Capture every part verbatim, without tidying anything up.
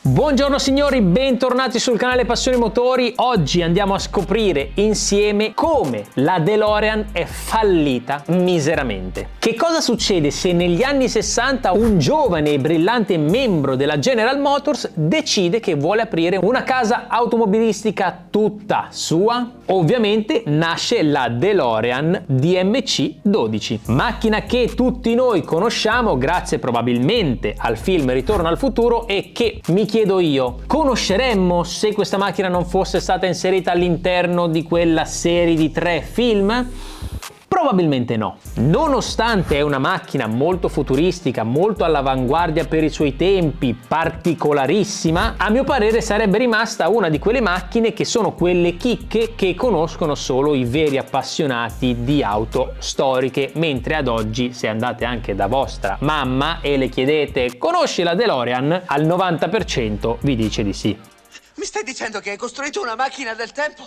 Buongiorno signori, bentornati sul canale Passione Motori. Oggi andiamo a scoprire insieme come la DeLorean è fallita miseramente. Che cosa succede se negli anni sessanta un giovane e brillante membro della General Motors decide che vuole aprire una casa automobilistica tutta sua? Ovviamente nasce la DeLorean D M C dodici, macchina che tutti noi conosciamo grazie probabilmente al film Ritorno al futuro e che, mi chiedo io, conosceremmo se questa macchina non fosse stata inserita all'interno di quella serie di tre film? Probabilmente no. Nonostante è una macchina molto futuristica, molto all'avanguardia per i suoi tempi, particolarissima, a mio parere sarebbe rimasta una di quelle macchine che sono quelle chicche che conoscono solo i veri appassionati di auto storiche, mentre ad oggi se andate anche da vostra mamma e le chiedete "conosci la DeLorean?", al novanta per cento vi dice di sì. Mi stai dicendo che hai costruito una macchina del tempo?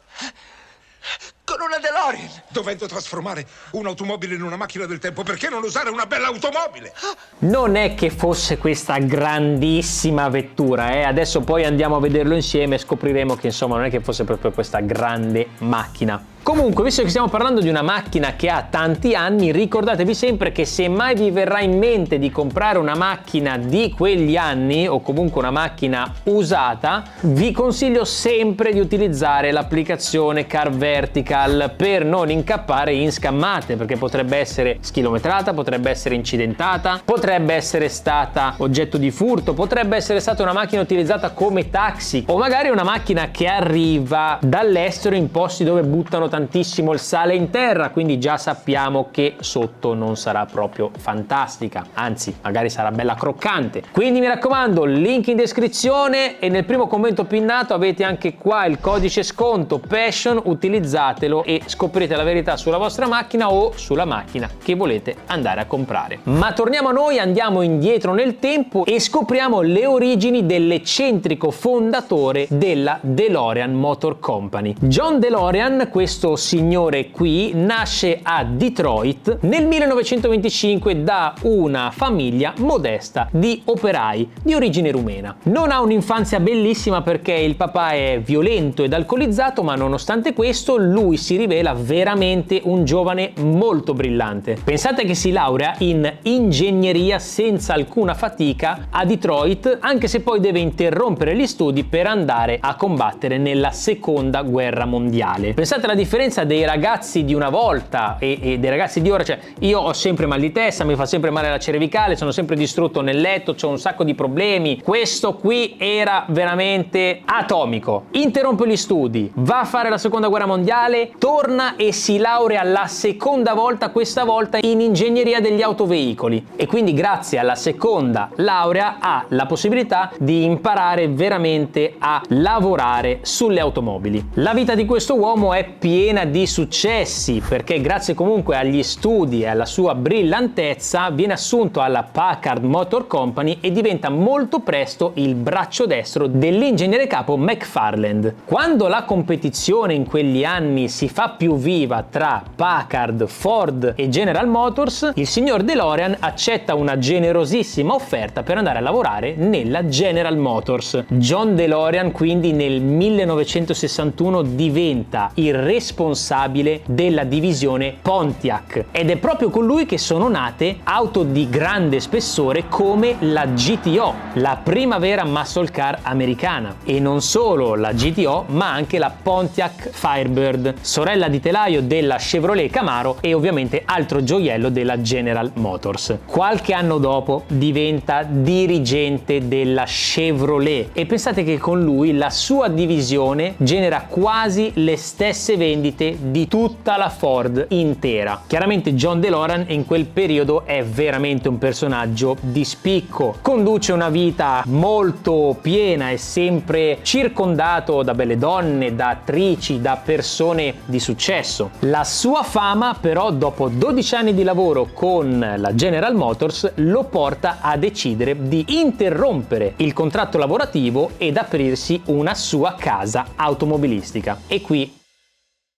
Con una DeLorean? Dovendo trasformare un'automobile in una macchina del tempo, perché non usare una bella automobile? Non è che fosse questa grandissima vettura, eh? Adesso poi andiamo a vederlo insieme e scopriremo che insomma non è che fosse proprio questa grande macchina. Comunque, visto che stiamo parlando di una macchina che ha tanti anni, ricordatevi sempre che se mai vi verrà in mente di comprare una macchina di quegli anni o comunque una macchina usata, vi consiglio sempre di utilizzare l'applicazione Car Vertical per non incappare in scammate, perché potrebbe essere schilometrata, potrebbe essere incidentata, potrebbe essere stata oggetto di furto, potrebbe essere stata una macchina utilizzata come taxi o magari una macchina che arriva dall'estero in posti dove buttano tantissimo il sale in terra, quindi già sappiamo che sotto non sarà proprio fantastica, anzi magari sarà bella croccante. Quindi mi raccomando, link in descrizione e nel primo commento pinnato avete anche qua il codice sconto Passion, utilizzatelo e scoprite la verità sulla vostra macchina o sulla macchina che volete andare a comprare. Ma torniamo a noi, andiamo indietro nel tempo e scopriamo le origini dell'eccentrico fondatore della DeLorean Motor Company. John DeLorean, questo signore qui, nasce a Detroit nel millenovecentoventicinque da una famiglia modesta di operai di origine rumena. Non ha un'infanzia bellissima perché il papà è violento ed alcolizzato, ma nonostante questo lui si rivela veramente un giovane molto brillante. Pensate che si laurea in ingegneria senza alcuna fatica a Detroit, anche se poi deve interrompere gli studi per andare a combattere nella seconda guerra mondiale. Pensate alla differenza dei ragazzi di una volta e, e dei ragazzi di ora, cioè io ho sempre mal di testa, mi fa sempre male la cervicale, sono sempre distrutto nel letto, ho un sacco di problemi. Questo qui era veramente atomico. Interrompe gli studi, va a fare la seconda guerra mondiale, torna e si laurea la seconda volta, questa volta in ingegneria degli autoveicoli, e quindi grazie alla seconda laurea ha la possibilità di imparare veramente a lavorare sulle automobili. La vita di questo uomo è piena di successi perché grazie comunque agli studi e alla sua brillantezza viene assunto alla Packard Motor Company e diventa molto presto il braccio destro dell'ingegnere capo McFarland. Quando la competizione in quegli anni si fa più viva tra Packard, Ford e General Motors, il signor DeLorean accetta una generosissima offerta per andare a lavorare nella General Motors. John DeLorean quindi nel millenovecentosessantuno diventa il responsabile della divisione Pontiac ed è proprio con lui che sono nate auto di grande spessore come la G T O, la prima vera muscle car americana, e non solo la G T O ma anche la Pontiac Firebird, sorella di telaio della Chevrolet Camaro e ovviamente altro gioiello della General Motors. Qualche anno dopo diventa dirigente della Chevrolet e pensate che con lui la sua divisione genera quasi le stesse vendite di tutta la Ford intera. Chiaramente John DeLorean in quel periodo è veramente un personaggio di spicco, conduce una vita molto piena, è sempre circondato da belle donne, da attrici, da persone di successo. La sua fama però dopo dodici anni di lavoro con la General Motors lo porta a decidere di interrompere il contratto lavorativo ed aprirsi una sua casa automobilistica. E qui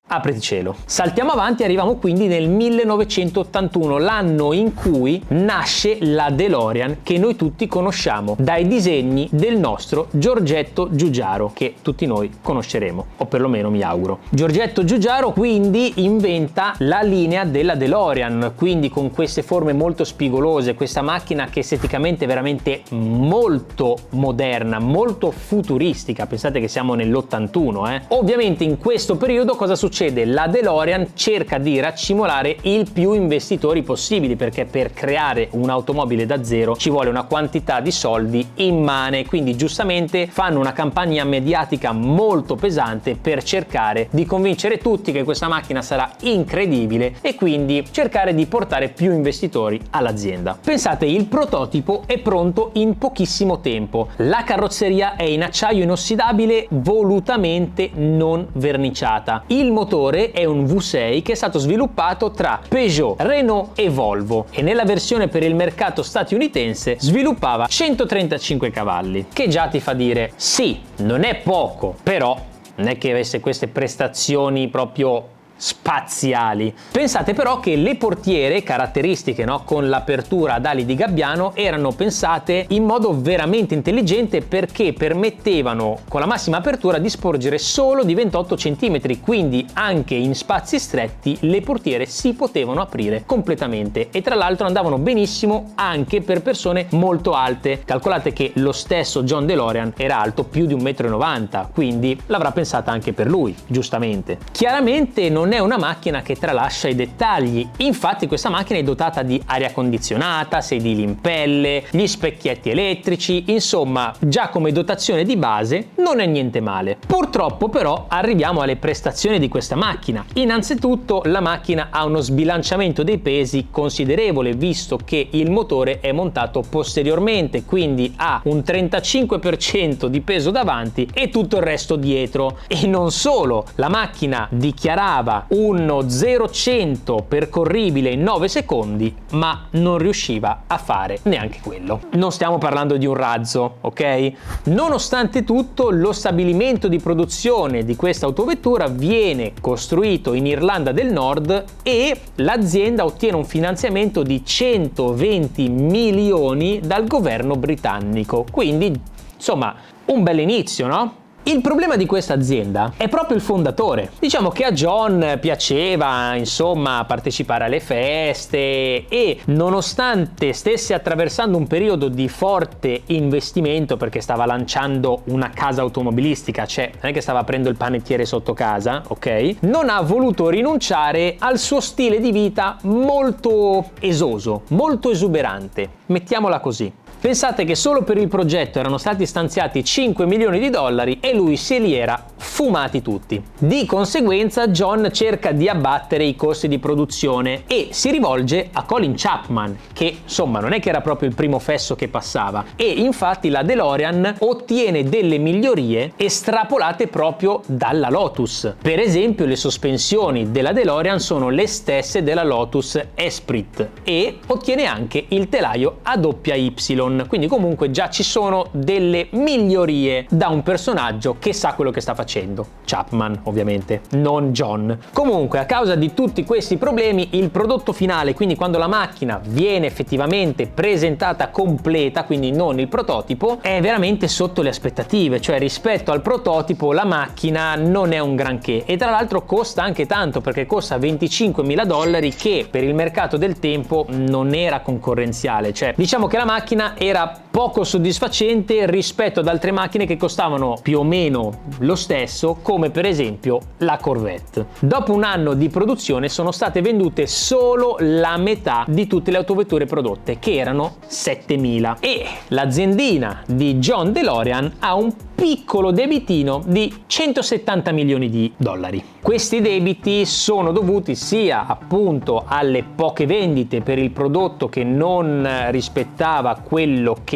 Apriti cielo. Saltiamo avanti e arriviamo quindi nel millenovecentottantuno, l'anno in cui nasce la DeLorean che noi tutti conosciamo dai disegni del nostro Giorgetto Giugiaro, che tutti noi conosceremo, o perlomeno mi auguro. Giorgetto Giugiaro quindi inventa la linea della DeLorean, quindi con queste forme molto spigolose, questa macchina che esteticamente è veramente molto moderna, molto futuristica. Pensate che siamo nell'ottantuno, eh. Ovviamente in questo periodo cosa succede? La DeLorean cerca di raccimolare il più investitori possibili, perché per creare un'automobile da zero ci vuole una quantità di soldi immane, quindi giustamente fanno una campagna mediatica molto pesante per cercare di convincere tutti che questa macchina sarà incredibile e quindi cercare di portare più investitori all'azienda. Pensate, il prototipo è pronto in pochissimo tempo, la carrozzeria è in acciaio inossidabile volutamente non verniciata, il motore è un V sei che è stato sviluppato tra Peugeot, Renault e Volvo e nella versione per il mercato statunitense sviluppava centotrentacinque cavalli, che già ti fa dire sì, non è poco, però non è che avesse queste prestazioni proprio spaziali. Pensate però che le portiere caratteristiche, no, con l'apertura ad ali di gabbiano erano pensate in modo veramente intelligente, perché permettevano con la massima apertura di sporgere solo di ventotto centimetri, quindi anche in spazi stretti le portiere si potevano aprire completamente e tra l'altro andavano benissimo anche per persone molto alte. Calcolate che lo stesso John DeLorean era alto più di un metro e novanta, quindi l'avrà pensata anche per lui, giustamente. Chiaramente non Non è una macchina che tralascia i dettagli, infatti questa macchina è dotata di aria condizionata, sedili in pelle, gli specchietti elettrici, insomma già come dotazione di base non è niente male. Purtroppo però arriviamo alle prestazioni di questa macchina. Innanzitutto la macchina ha uno sbilanciamento dei pesi considerevole, visto che il motore è montato posteriormente, quindi ha un trentacinque per cento di peso davanti e tutto il resto dietro. E non solo, la macchina dichiarava uno zero cento percorribile in nove secondi, ma non riusciva a fare neanche quello. Non stiamo parlando di un razzo, ok? Nonostante tutto, lo stabilimento di produzione di questa autovettura viene costruito in Irlanda del Nord e l'azienda ottiene un finanziamento di centoventi milioni dal governo britannico, quindi insomma un bel inizio, no? Il problema di questa azienda è proprio il fondatore. Diciamo che a John piaceva, insomma, partecipare alle feste e nonostante stesse attraversando un periodo di forte investimento, perché stava lanciando una casa automobilistica, cioè non è che stava aprendo il panettiere sotto casa, ok? Non ha voluto rinunciare al suo stile di vita molto esoso, molto esuberante, mettiamola così. Pensate che solo per il progetto erano stati stanziati cinque milioni di dollari e lui se li era fumati tutti. Di conseguenza John cerca di abbattere i costi di produzione e si rivolge a Colin Chapman, che insomma non è che era proprio il primo fesso che passava, e infatti la DeLorean ottiene delle migliorie estrapolate proprio dalla Lotus. Per esempio le sospensioni della DeLorean sono le stesse della Lotus Esprit e ottiene anche il telaio a doppia Y, quindi comunque già ci sono delle migliorie da un personaggio che sa quello che sta facendo. Chapman ovviamente, non John. Comunque a causa di tutti questi problemi il prodotto finale, quindi quando la macchina viene effettivamente presentata completa, quindi non il prototipo, è veramente sotto le aspettative, cioè rispetto al prototipo la macchina non è un granché e tra l'altro costa anche tanto, perché costa venticinquemila dollari, che per il mercato del tempo non era concorrenziale, cioè diciamo che la macchina era poco soddisfacente rispetto ad altre macchine che costavano più o meno lo stesso, come per esempio la Corvette. Dopo un anno di produzione sono state vendute solo la metà di tutte le autovetture prodotte, che erano settemila, e l'aziendina di John DeLorean ha un piccolo debitino di centosettanta milioni di dollari. Questi debiti sono dovuti sia appunto alle poche vendite per il prodotto che non rispettava quello che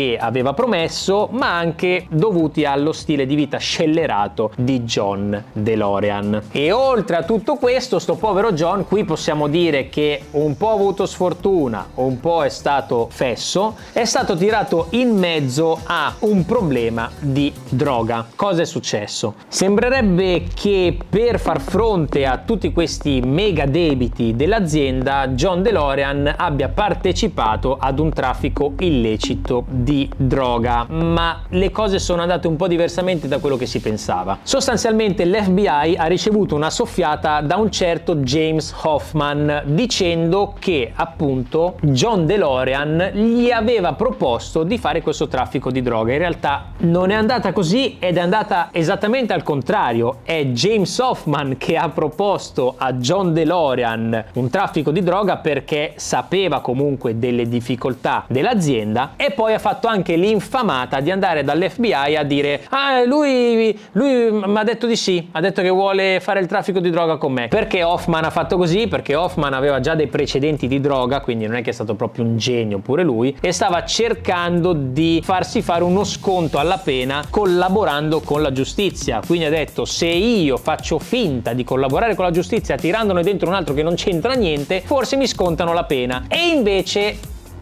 che aveva promesso, ma anche dovuti allo stile di vita scellerato di John DeLorean. E oltre a tutto questo, sto povero John, qui possiamo dire che un po' ha avuto sfortuna, un po' è stato fesso, è stato tirato in mezzo a un problema di droga. Cosa è successo? Sembrerebbe che per far fronte a tutti questi mega debiti dell'azienda, John DeLorean abbia partecipato ad un traffico illecito di droga, ma le cose sono andate un po' diversamente da quello che si pensava. Sostanzialmente l'F B I ha ricevuto una soffiata da un certo James Hoffman dicendo che appunto John DeLorean gli aveva proposto di fare questo traffico di droga. In realtà non è andata così ed è andata esattamente al contrario. È James Hoffman che ha proposto a John DeLorean un traffico di droga perché sapeva comunque delle difficoltà dell'azienda, e poi ha fatto anche l'infamata di andare dall'F B I a dire ah lui, lui mi ha detto di sì, ha detto che vuole fare il traffico di droga con me. Perché Hoffman ha fatto così? Perché Hoffman aveva già dei precedenti di droga, quindi non è che è stato proprio un genio pure lui, e stava cercando di farsi fare uno sconto alla pena collaborando con la giustizia. Quindi ha detto: se io faccio finta di collaborare con la giustizia tirandone dentro un altro che non c'entra niente, forse mi scontano la pena. E invece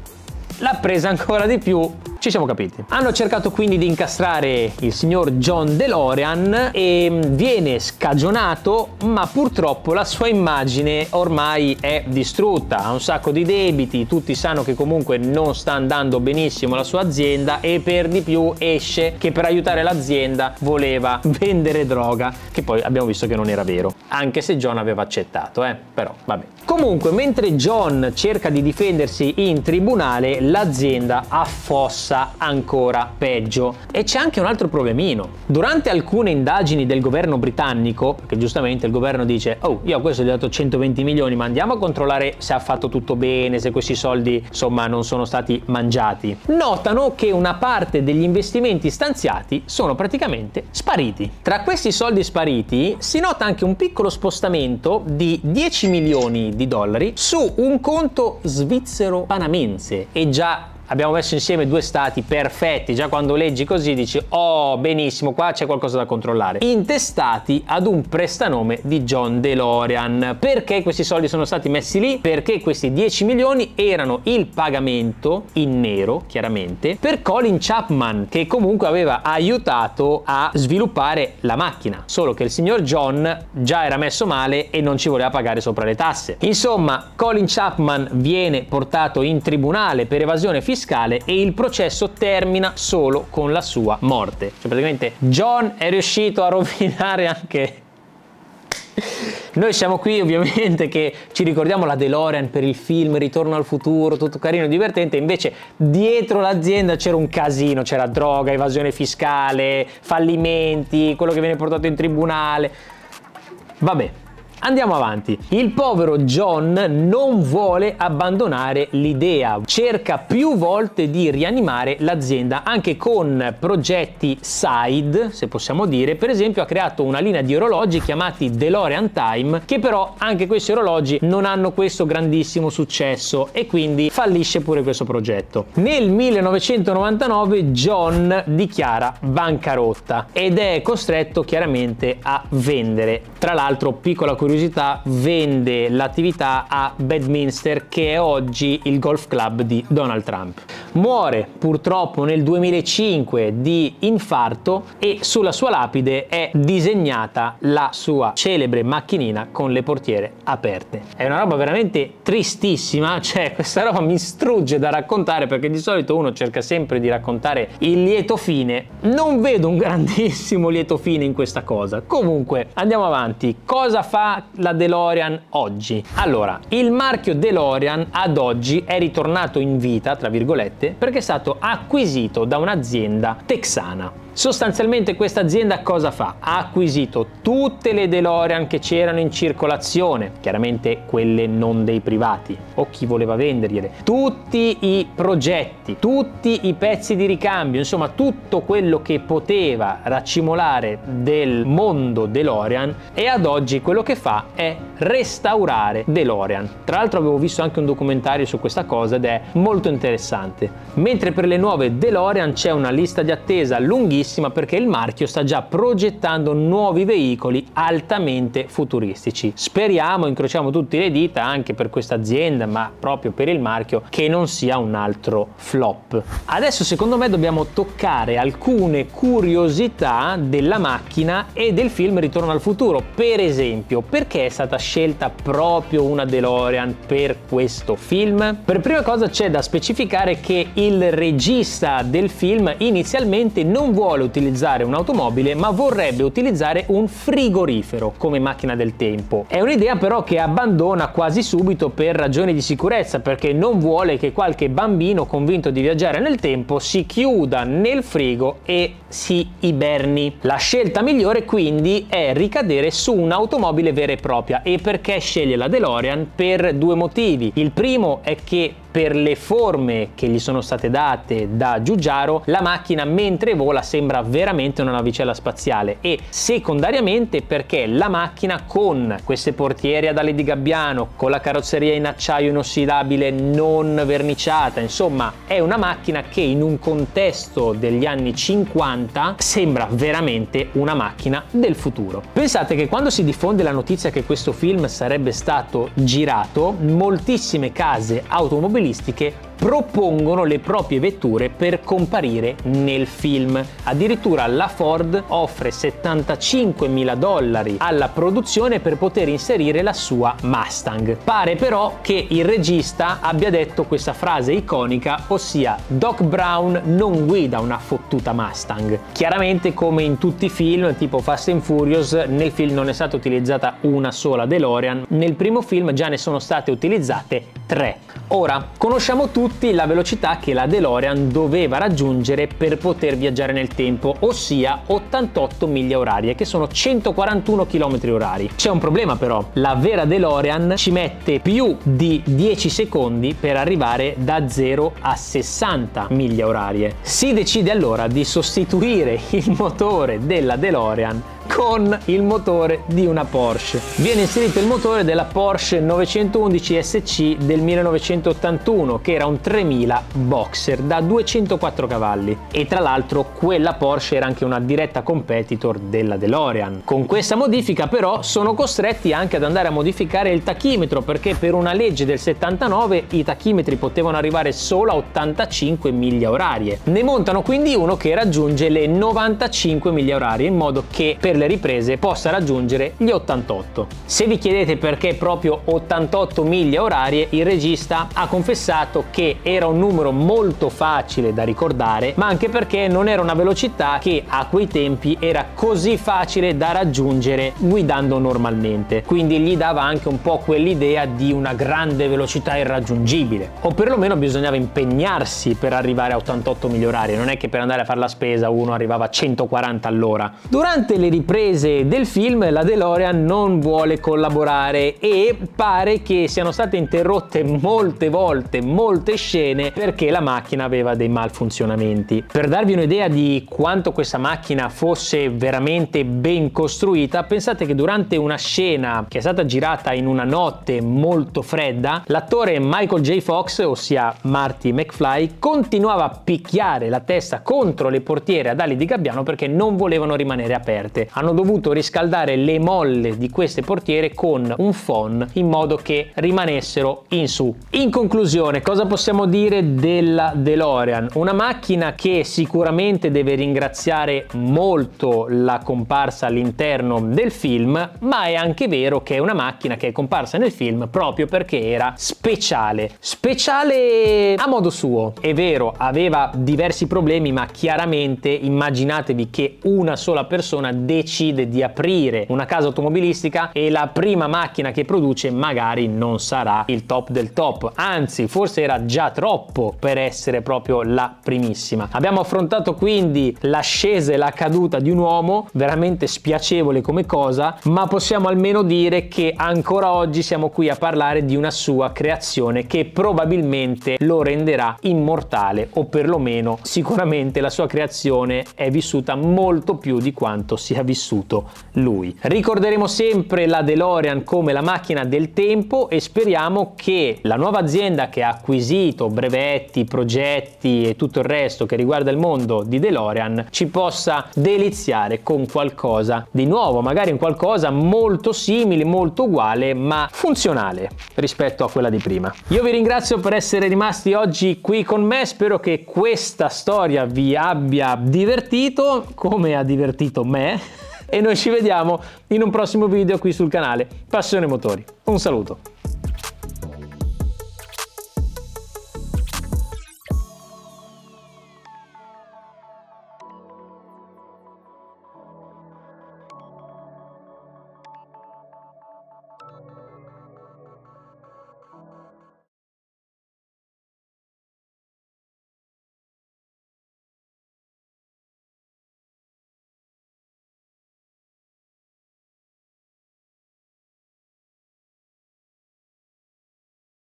l'ha presa ancora di più. Ci siamo capiti. Hanno cercato quindi di incastrare il signor John DeLorean e viene scagionato, ma purtroppo la sua immagine ormai è distrutta, ha un sacco di debiti, tutti sanno che comunque non sta andando benissimo la sua azienda, e per di più esce che per aiutare l'azienda voleva vendere droga, che poi abbiamo visto che non era vero, anche se John aveva accettato, eh, però vabbè. Comunque, mentre John cerca di difendersi in tribunale, l'azienda affossa ancora peggio. E c'è anche un altro problemino. Durante alcune indagini del governo britannico, perché giustamente il governo dice: oh, io a questo gli ho dato centoventi milioni, ma andiamo a controllare se ha fatto tutto bene, se questi soldi insomma non sono stati mangiati, notano che una parte degli investimenti stanziati sono praticamente spariti. Tra questi soldi spariti si nota anche un piccolo spostamento di dieci milioni di dollari su un conto svizzero panamense. E già abbiamo messo insieme due stati perfetti, già quando leggi così dici: oh, benissimo, qua c'è qualcosa da controllare. Intestati ad un prestanome di John DeLorean. Perché questi soldi sono stati messi lì? Perché questi dieci milioni erano il pagamento in nero, chiaramente, per Colin Chapman, che comunque aveva aiutato a sviluppare la macchina, solo che il signor John già era messo male e non ci voleva pagare sopra le tasse. Insomma, Colin Chapman viene portato in tribunale per evasione fiscale e il processo termina solo con la sua morte. Cioè praticamente John è riuscito a rovinare anche... Noi siamo qui ovviamente che ci ricordiamo la DeLorean per il film Ritorno al futuro, tutto carino e divertente, invece dietro l'azienda c'era un casino, c'era droga, evasione fiscale, fallimenti, quello che viene portato in tribunale. Vabbè. Andiamo avanti. Il povero John non vuole abbandonare l'idea, cerca più volte di rianimare l'azienda anche con progetti side, se possiamo dire. Per esempio ha creato una linea di orologi chiamati DeLorean Time, che però anche questi orologi non hanno questo grandissimo successo e quindi fallisce pure questo progetto. Nel millenovecentonovantanove John dichiara bancarotta ed è costretto chiaramente a vendere. Tra l'altro, piccola curiosità, curiosità, vende l'attività a Bedminster, che è oggi il golf club di Donald Trump. Muore purtroppo nel duemilacinque di infarto e sulla sua lapide è disegnata la sua celebre macchinina con le portiere aperte. È una roba veramente tristissima, cioè questa roba mi strugge da raccontare, perché di solito uno cerca sempre di raccontare il lieto fine. Non vedo un grandissimo lieto fine in questa cosa. Comunque andiamo avanti. Cosa fa la DeLorean oggi? Allora, il marchio DeLorean ad oggi è ritornato in vita, tra virgolette, perché è stato acquisito da un'azienda texana. Sostanzialmente questa azienda cosa fa? Ha acquisito tutte le DeLorean che c'erano in circolazione, chiaramente quelle non dei privati o chi voleva vendergliele, tutti i progetti, tutti i pezzi di ricambio, insomma tutto quello che poteva raccimolare del mondo DeLorean, e ad oggi quello che fa è restaurare DeLorean. Tra l'altro avevo visto anche un documentario su questa cosa ed è molto interessante. Mentre per le nuove DeLorean c'è una lista di attesa lunghissima perché il marchio sta già progettando nuovi veicoli altamente futuristici. Speriamo, incrociamo tutte le dita anche per questa azienda, ma proprio per il marchio, che non sia un altro flop. Adesso secondo me dobbiamo toccare alcune curiosità della macchina e del film Ritorno al futuro. Per esempio, perché è stata scelta proprio una DeLorean per questo film? Per prima cosa c'è da specificare che il regista del film inizialmente non vuole utilizzare un'automobile, ma vorrebbe utilizzare un frigorifero come macchina del tempo. È un'idea però che abbandona quasi subito per ragioni di sicurezza, perché non vuole che qualche bambino convinto di viaggiare nel tempo si chiuda nel frigo e si iberni. La scelta migliore quindi è ricadere su un'automobile vera e propria. E perché sceglie la DeLorean? Per due motivi. Il primo è che per le forme che gli sono state date da Giugiaro, la macchina mentre vola sembra veramente una navicella spaziale, e secondariamente perché la macchina con queste portiere ad ali di gabbiano, con la carrozzeria in acciaio inossidabile non verniciata, insomma è una macchina che in un contesto degli anni cinquanta sembra veramente una macchina del futuro. Pensate che quando si diffonde la notizia che questo film sarebbe stato girato, moltissime case automobilistiche propongono le proprie vetture per comparire nel film. Addirittura la Ford offre settantacinquemila dollari alla produzione per poter inserire la sua Mustang. Pare però che il regista abbia detto questa frase iconica, ossia Doc Brown non guida una fottuta Mustang. Chiaramente, come in tutti i film tipo Fast and Furious, nel film non è stata utilizzata una sola DeLorean, nel primo film già ne sono state utilizzate tre. Ora, conosciamo tutti la velocità che la DeLorean doveva raggiungere per poter viaggiare nel tempo, ossia ottantotto miglia orarie, che sono centoquarantuno chilometri orari. C'è un problema però, la vera DeLorean ci mette più di dieci secondi per arrivare da zero a sessanta miglia orarie. Si decide allora di sostituire il motore della DeLorean con il motore di una Porsche. Viene inserito il motore della Porsche novecentoundici S C del millenovecentottantuno, che era un tremila Boxer da duecentoquattro cavalli, e tra l'altro quella Porsche era anche una diretta competitor della DeLorean. Con questa modifica però sono costretti anche ad andare a modificare il tachimetro, perché per una legge del settantanove i tachimetri potevano arrivare solo a ottantacinque miglia orarie. Ne montano quindi uno che raggiunge le novantacinque miglia orarie, in modo che per le riprese possa raggiungere gli ottantotto. Se vi chiedete perché proprio ottantotto miglia orarie, il regista ha confessato che era un numero molto facile da ricordare, ma anche perché non era una velocità che a quei tempi era così facile da raggiungere guidando normalmente, quindi gli dava anche un po' quell'idea di una grande velocità irraggiungibile, o perlomeno bisognava impegnarsi per arrivare a ottantotto miglia orarie, non è che per andare a fare la spesa uno arrivava a centoquaranta all'ora. Durante le riprese del film la DeLorean non vuole collaborare e pare che siano state interrotte molte volte molte scene perché la macchina aveva dei malfunzionamenti. Per darvi un'idea di quanto questa macchina fosse veramente ben costruita, pensate che durante una scena che è stata girata in una notte molto fredda, l'attore Michael J. Fox, ossia Marty McFly, continuava a picchiare la testa contro le portiere ad ali di gabbiano perché non volevano rimanere aperte. Hanno dovuto riscaldare le molle di queste portiere con un phon in modo che rimanessero in su. In conclusione, cosa possiamo dire della DeLorean? Una macchina che sicuramente deve ringraziare molto la comparsa all'interno del film, ma è anche vero che è una macchina che è comparsa nel film proprio perché era speciale. Speciale a modo suo. È vero, aveva diversi problemi, ma chiaramente immaginatevi che una sola persona decide decide di aprire una casa automobilistica e la prima macchina che produce magari non sarà il top del top, anzi forse era già troppo per essere proprio la primissima. Abbiamo affrontato quindi l'ascesa e la caduta di un uomo, veramente spiacevole come cosa, ma possiamo almeno dire che ancora oggi siamo qui a parlare di una sua creazione che probabilmente lo renderà immortale, o perlomeno sicuramente la sua creazione è vissuta molto più di quanto sia vissuto lui. Ricorderemo sempre la DeLorean come la macchina del tempo e speriamo che la nuova azienda che ha acquisito brevetti, progetti e tutto il resto che riguarda il mondo di DeLorean ci possa deliziare con qualcosa di nuovo, magari in qualcosa molto simile, molto uguale, ma funzionale rispetto a quella di prima. Io vi ringrazio per essere rimasti oggi qui con me, spero che questa storia vi abbia divertito come ha divertito me e noi ci vediamo in un prossimo video qui sul canale Passione Motori. Un saluto!